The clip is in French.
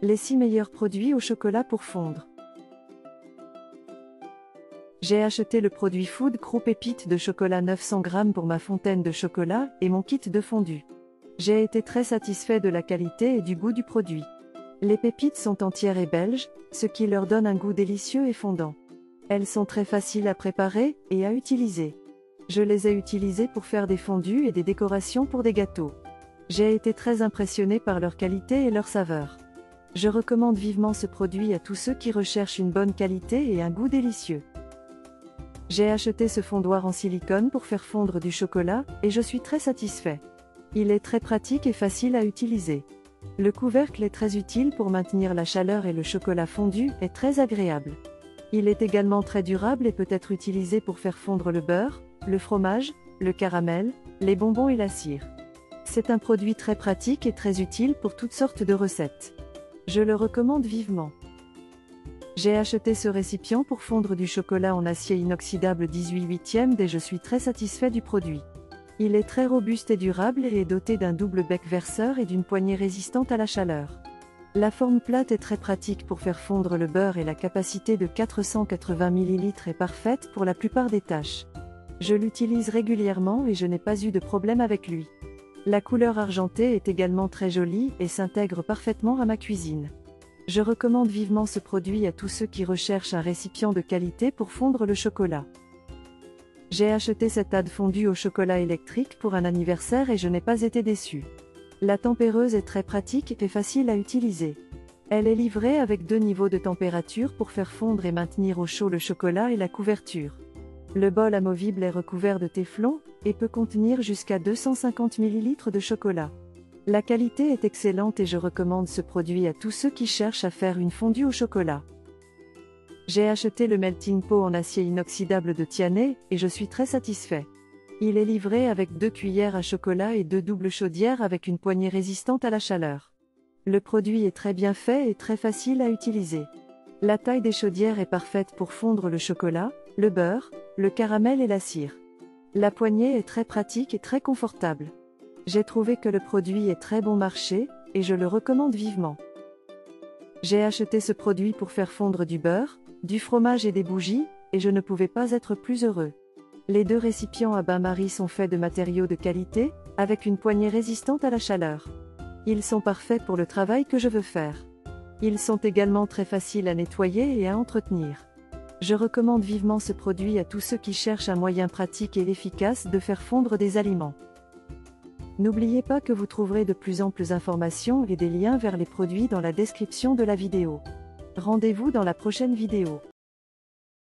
Les 6 meilleurs produits au chocolat pour fondre. J'ai acheté le produit Food Crew Pépites de chocolat 900 g pour ma fontaine de chocolat et mon kit de fondu. J'ai été très satisfait de la qualité et du goût du produit. Les pépites sont entières et belges, ce qui leur donne un goût délicieux et fondant. Elles sont très faciles à préparer et à utiliser. Je les ai utilisées pour faire des fondus et des décorations pour des gâteaux. J'ai été très impressionné par leur qualité et leur saveur. Je recommande vivement ce produit à tous ceux qui recherchent une bonne qualité et un goût délicieux. J'ai acheté ce fondoir en silicone pour faire fondre du chocolat, et je suis très satisfait. Il est très pratique et facile à utiliser. Le couvercle est très utile pour maintenir la chaleur et le chocolat fondu est très agréable. Il est également très durable et peut être utilisé pour faire fondre le beurre, le fromage, le caramel, les bonbons et la cire. C'est un produit très pratique et très utile pour toutes sortes de recettes. Je le recommande vivement. J'ai acheté ce récipient pour fondre du chocolat en acier inoxydable 18/8 et je suis très satisfait du produit. Il est très robuste et durable et est doté d'un double bec verseur et d'une poignée résistante à la chaleur. La forme plate est très pratique pour faire fondre le beurre et la capacité de 480 ml est parfaite pour la plupart des tâches. Je l'utilise régulièrement et je n'ai pas eu de problème avec lui. La couleur argentée est également très jolie et s'intègre parfaitement à ma cuisine. Je recommande vivement ce produit à tous ceux qui recherchent un récipient de qualité pour fondre le chocolat. J'ai acheté cette table fondue au chocolat électrique pour un anniversaire et je n'ai pas été déçu. La tempéreuse est très pratique et facile à utiliser. Elle est livrée avec 2 niveaux de température pour faire fondre et maintenir au chaud le chocolat et la couverture. Le bol amovible est recouvert de téflon et peut contenir jusqu'à 250 ml de chocolat. La qualité est excellente et je recommande ce produit à tous ceux qui cherchent à faire une fondue au chocolat. J'ai acheté le melting pot en acier inoxydable de Tianney et je suis très satisfait. Il est livré avec 2 cuillères à chocolat et 2 doubles chaudières avec une poignée résistante à la chaleur. Le produit est très bien fait et très facile à utiliser. La taille des chaudières est parfaite pour fondre le chocolat, le beurre, le caramel et la cire. La poignée est très pratique et très confortable. J'ai trouvé que le produit est très bon marché, et je le recommande vivement. J'ai acheté ce produit pour faire fondre du beurre, du fromage et des bougies, et je ne pouvais pas être plus heureux. Les 2 récipients à bain-marie sont faits de matériaux de qualité, avec une poignée résistante à la chaleur. Ils sont parfaits pour le travail que je veux faire. Ils sont également très faciles à nettoyer et à entretenir. Je recommande vivement ce produit à tous ceux qui cherchent un moyen pratique et efficace de faire fondre des aliments. N'oubliez pas que vous trouverez de plus amples informations et des liens vers les produits dans la description de la vidéo. Rendez-vous dans la prochaine vidéo.